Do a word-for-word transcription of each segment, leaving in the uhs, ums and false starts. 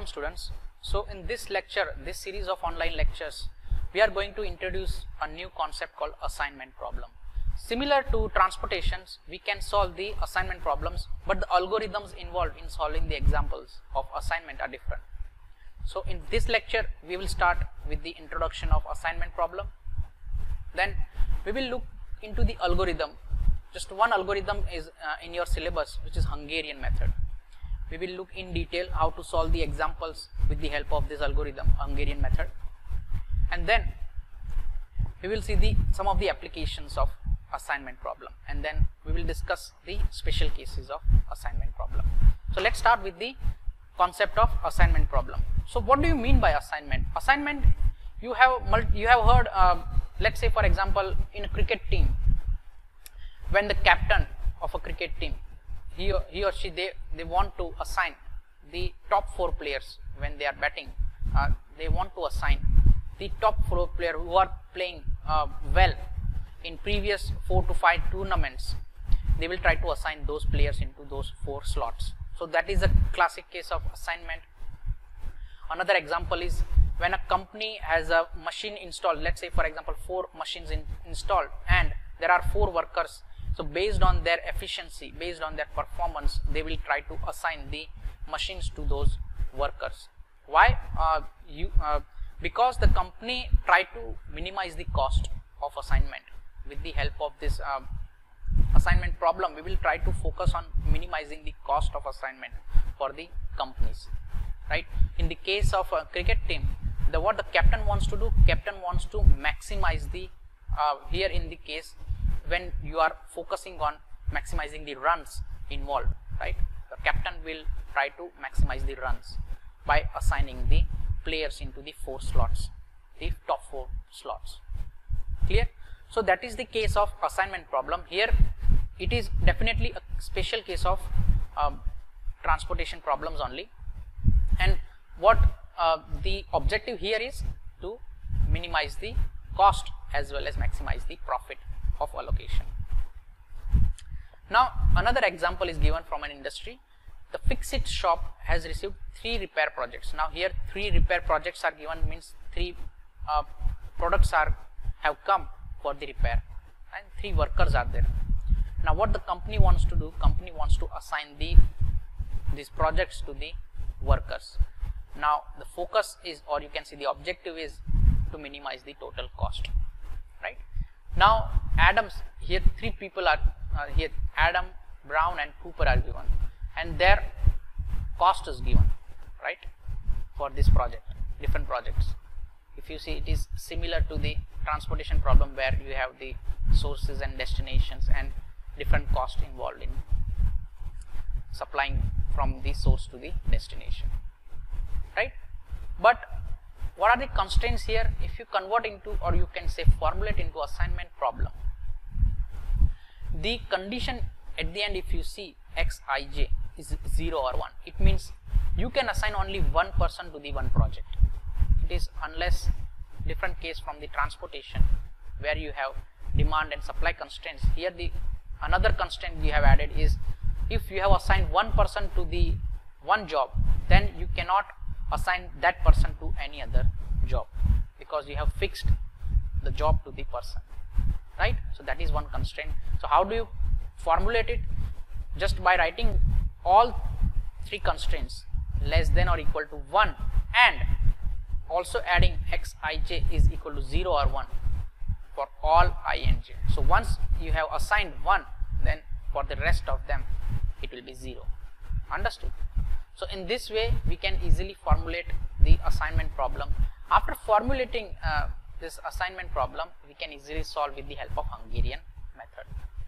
students. So in this lecture, this series of online lectures, we are going to introduce a new concept called assignment problem. Similar to transportations, we can solve the assignment problems, but the algorithms involved in solving the examples of assignment are different. So in this lecture, we will start with the introduction of assignment problem. Then we will look into the algorithm. Just one algorithm is uh, in your syllabus, which is Hungarian method. We will look in detail how to solve the examples with the help of this algorithm, Hungarian method. And then we will see the some of the applications of assignment problem, and then we will discuss the special cases of assignment problem. So let's start with the concept of assignment problem. So what do you mean by assignment? Assignment, you have you have heard, uh, let's say for example, in a cricket team, when the captain of a cricket team, he or, he or she they they want to assign the top four players when they are batting, uh, they want to assign the top four players who are playing uh, well in previous four to five tournaments. They will try to assign those players into those four slots. So that is a classic case of assignment. Another example is when a company has a machine installed, let's say for example four machines in, installed, and there are four workers. So based on their efficiency, based on their performance, they will try to assign the machines to those workers. Why? Uh, you, uh, because the company try to minimize the cost of assignment. With the help of this uh, assignment problem, we will try to focus on minimizing the cost of assignment for the companies, right? In the case of a cricket team, the what the captain wants to do, captain wants to maximize the uh, here in the case when you are focusing on maximizing the runs involved, right? The captain will try to maximize the runs by assigning the players into the four slots, the top four slots. Clear? So that is the case of assignment problem. Here it is definitely a special case of um, transportation problems only, and what uh, the objective here is to minimize the cost as well as maximize the profit of allocation. Now another example is given from an industry. The Fix-It shop has received three repair projects. Now here three repair projects are given, means three uh, products are have come for the repair and three workers are there. Now what the company wants to do, company wants to assign the these projects to the workers. Now the focus is, or you can see the objective is to minimize the total cost, right? Now Adams, here three people are uh, here, Adam, Brown and Cooper are given, and their cost is given, right, for this project, different projects. If you see, it is similar to the transportation problem where you have the sources and destinations and different cost involved in supplying from the source to the destination, right? But what are the constraints here? If you convert into, or you can say formulate into assignment problem, the condition at the end, if you see Xij is zero or one, it means you can assign only one person to the one project. It is unless different case from the transportation where you have demand and supply constraints. Here the another constraint we have added is if you have assigned one person to the one job, then you cannot assign that person to any other job because you have fixed the job to the person, right? So that is one constraint. So how do you formulate it? Just by writing all three constraints less than or equal to one, and also adding Xij is equal to zero or one for all I and j. So once you have assigned one, then for the rest of them it will be zero. Understood? So in this way we can easily formulate the assignment problem. After formulating uh, this assignment problem, we can easily solve with the help of Hungarian method.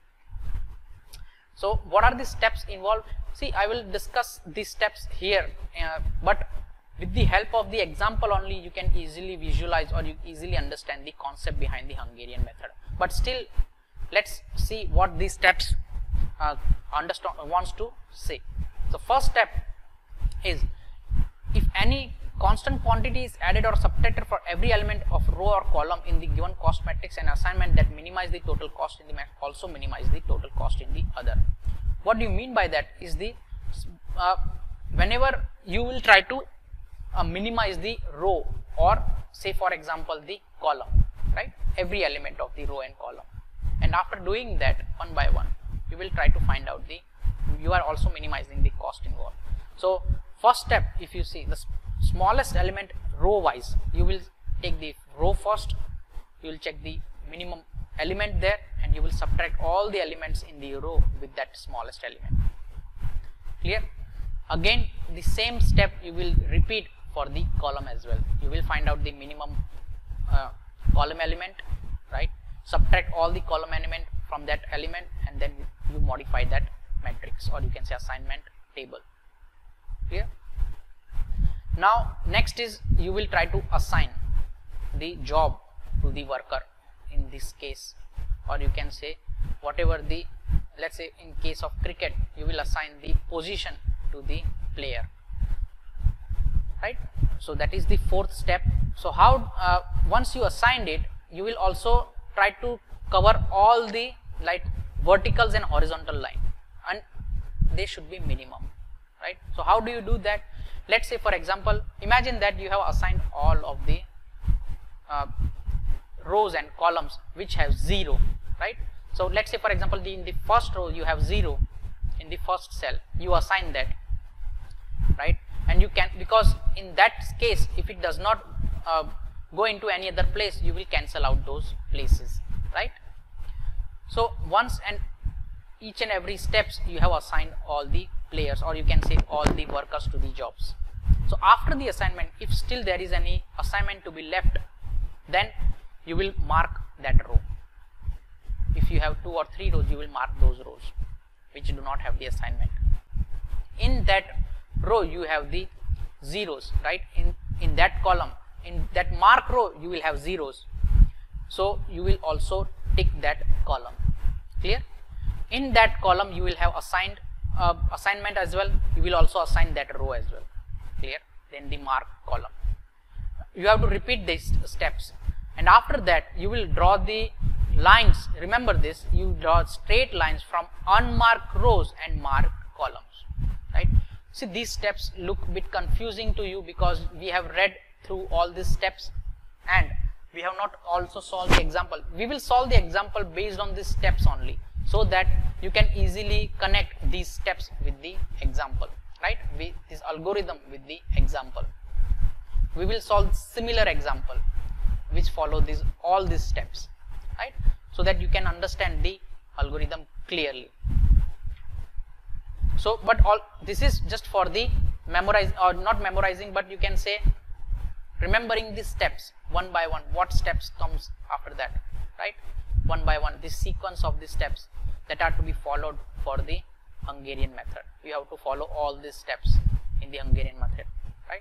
So what are the steps involved? See, I will discuss these steps here, uh, but with the help of the example only you can easily visualize or you easily understand the concept behind the Hungarian method. But still, let's see what these steps uh, understand wants to say. So first step is, if any constant quantity is added or subtracted for every element of row or column in the given cost matrix, and assignment that minimize the total cost in the matrix also minimize the total cost in the other. What do you mean by that is the uh, whenever you will try to uh, minimize the row, or say for example the column, right? Every element of the row and column. And after doing that one by one, you will try to find out the, you are also minimizing the cost involved. So first step, if you see the smallest element row wise, you will take the row first, you will check the minimum element there, and you will subtract all the elements in the row with that smallest element. Clear? Again the same step you will repeat for the column as well. You will find out the minimum uh, column element, right? Subtract all the column element from that element, and then you modify that matrix, or you can say assignment table. Clear? Now next is you will try to assign the job to the worker in this case, or you can say whatever the, let's say in case of cricket, you will assign the position to the player, right? So that is the fourth step. So how uh, once you assigned it, you will also try to cover all the like verticals and horizontal line, and they should be minimum, right? So how do you do that? Let's say for example, imagine that you have assigned all of the uh, rows and columns which have zero, right? So let's say for example, the, in the first row you have zero in the first cell, you assign that, right? And you can, because in that case if it does not uh, go into any other place, you will cancel out those places, right? So once and each and every steps you have assigned all the players, or you can say all the workers to the jobs. So after the assignment, if still there is any assignment to be left, then you will mark that row. If you have two or three rows, you will mark those rows which do not have the assignment. In that row you have the zeros, right? In in that column, in that mark row you will have zeros, so you will also tick that column. Clear? In that column you will have assigned uh, assignment as well, you will also assign that row as well. Clear? Then the mark column. You have to repeat these steps, and after that you will draw the lines. Remember this, you draw straight lines from unmarked rows and marked columns, right? See, these steps look a bit confusing to you because we have read through all these steps and we have not also solved the example. We will solve the example based on these steps only, so that you can easily connect these steps with the example, right? With this algorithm with the example. We will solve similar example which follow these all these steps, right? So that you can understand the algorithm clearly. So, but all this is just for the memorize, or not memorizing, but you can say remembering the steps one by one, what steps comes after that, right? One by one, this sequence of the steps that are to be followed for the Hungarian method. You have to follow all these steps in the Hungarian method, right?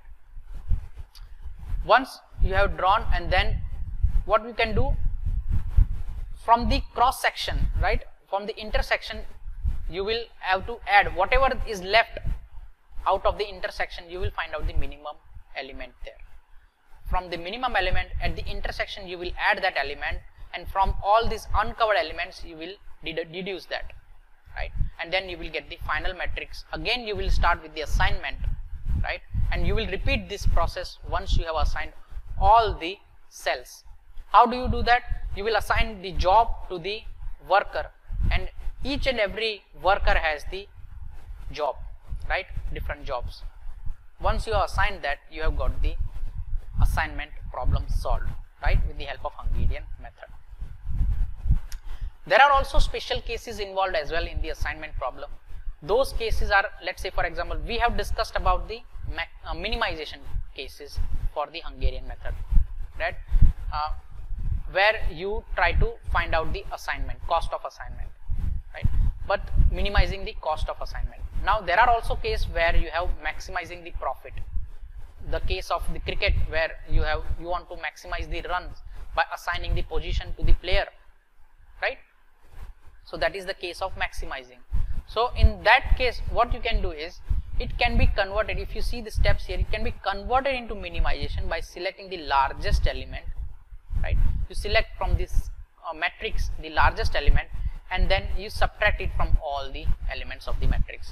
Once you have drawn, and then what you can do from the cross section, right? From the intersection, you will have to add whatever is left out of the intersection. You will find out the minimum element there. From the minimum element at the intersection, you will add that element, and from all these uncovered elements you will deduce that, right? And then you will get the final matrix. Again you will start with the assignment, right? And you will repeat this process once you have assigned all the cells. How do you do that? You will assign the job to the worker, and each and every worker has the job, right? Different jobs. Once you have assigned that, you have got the assignment problem solved, right? With the help of Hungarian method. There are also special cases involved as well in the assignment problem. Those cases are, let's say for example, we have discussed about the uh, minimization cases for the Hungarian method, right? Uh, where you try to find out the assignment, cost of assignment, right? But minimizing the cost of assignment. Now there are also cases where you have maximizing the profit. The case of the cricket, where you have you want to maximize the runs by assigning the position to the player, right? So that is the case of maximizing. So in that case, what you can do is, it can be converted. If you see the steps here, it can be converted into minimization by selecting the largest element, right? You select from this uh, matrix the largest element, and then you subtract it from all the elements of the matrix.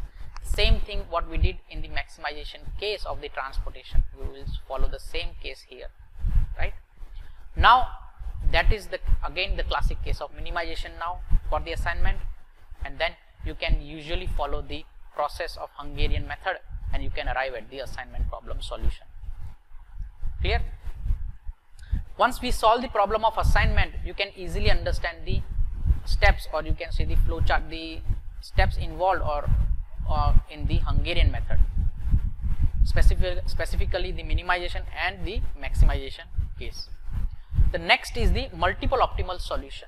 same thing what we did in the maximization case of the transportation, we will follow the same case here, right? Now that is the again the classic case of minimization now for the assignment, and then you can usually follow the process of Hungarian method and you can arrive at the assignment problem solution. Clear? Once we solve the problem of assignment, you can easily understand the steps, or you can see the flow chart, the steps involved or uh, in the Hungarian method, specific, specifically the minimization and the maximization case. The next is the multiple optimal solution.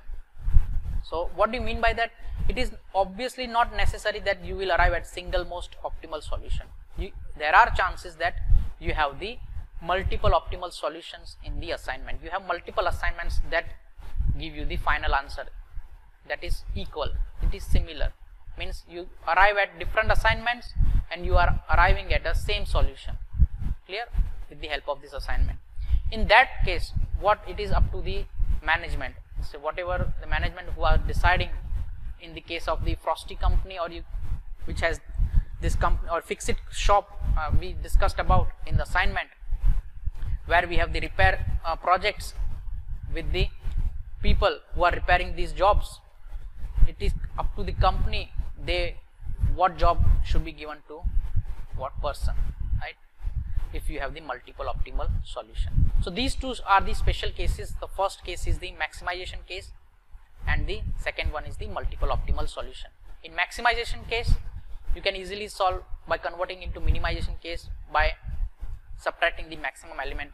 So what do you mean by that? It is obviously not necessary that you will arrive at single most optimal solution. You, there are chances that you have the multiple optimal solutions in the assignment. You have multiple assignments that give you the final answer that is equal, it is similar, means you arrive at different assignments and you are arriving at the same solution. Clear? With the help of this assignment. In that case, what it is up to the management, so whatever the management who are deciding, in the case of the Frosty company, or you which has this company or Fix It shop uh, we discussed about in the assignment, where we have the repair uh, projects with the people who are repairing these jobs. It is up to the company, they what job should be given to what person, right? If you have the multiple optimal solution. So these two are the special cases. The first case is the maximization case and the second one is the multiple optimal solution. In maximization case, you can easily solve by converting into minimization case by subtracting the maximum element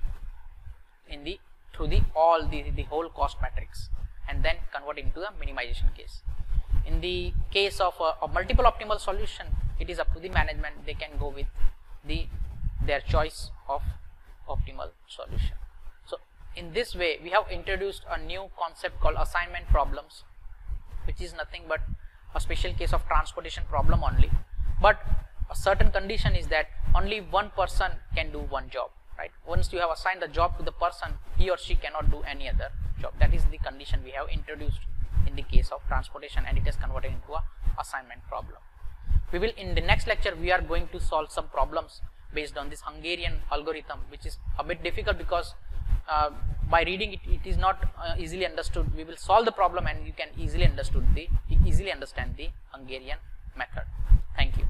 in the through the all the, the whole cost matrix and then convert into the minimization case. In the case of a, a multiple optimal solution, it is up to the management, they can go with the their choice of optimal solution. So in this way we have introduced a new concept called assignment problems, which is nothing but a special case of transportation problem only, but a certain condition is that only one person can do one job, right? Once you have assigned the job to the person, he or she cannot do any other job. That is the condition we have introduced in the case of transportation, and it is converted into a assignment problem. We will in the next lecture we are going to solve some problems based on this Hungarian algorithm, which is a bit difficult because uh, by reading it, it is not uh, easily understood. We will solve the problem and you can easily understood the easily understand the Hungarian method. Thank you.